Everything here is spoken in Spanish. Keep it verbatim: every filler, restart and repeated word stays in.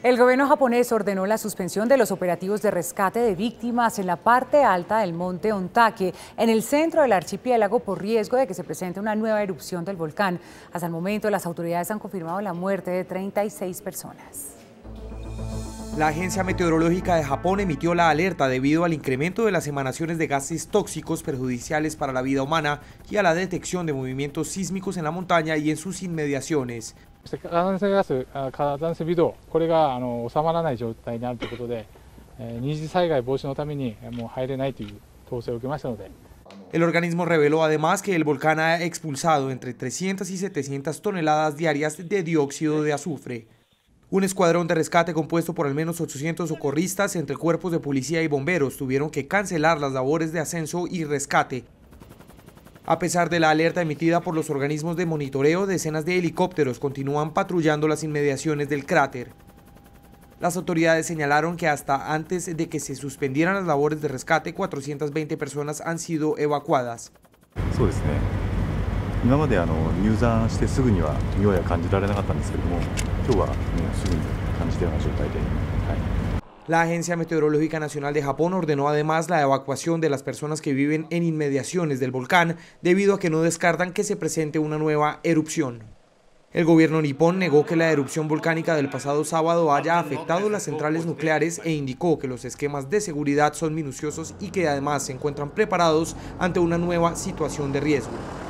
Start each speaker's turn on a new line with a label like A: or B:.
A: El gobierno japonés ordenó la suspensión de los operativos de rescate de víctimas en la parte alta del monte Ontake, en el centro del archipiélago, por riesgo de que se presente una nueva erupción del volcán. Hasta el momento, las autoridades han confirmado la muerte de treinta y seis personas.
B: La Agencia Meteorológica de Japón emitió la alerta debido al incremento de las emanaciones de gases tóxicos perjudiciales para la vida humana y a la detección de movimientos sísmicos en la montaña y en sus inmediaciones. El organismo reveló además que el volcán ha expulsado entre trescientas y setecientas toneladas diarias de dióxido de azufre. Un escuadrón de rescate compuesto por al menos ochocientos socorristas entre cuerpos de policía y bomberos tuvieron que cancelar las labores de ascenso y rescate. A pesar de la alerta emitida por los organismos de monitoreo, decenas de helicópteros continúan patrullando las inmediaciones del cráter. Las autoridades señalaron que hasta antes de que se suspendieran las labores de rescate, cuatrocientas veinte personas han sido evacuadas. La Agencia Meteorológica Nacional de Japón ordenó además la evacuación de las personas que viven en inmediaciones del volcán debido a que no descartan que se presente una nueva erupción. El gobierno nipón negó que la erupción volcánica del pasado sábado haya afectado las centrales nucleares e indicó que los esquemas de seguridad son minuciosos y que además se encuentran preparados ante una nueva situación de riesgo.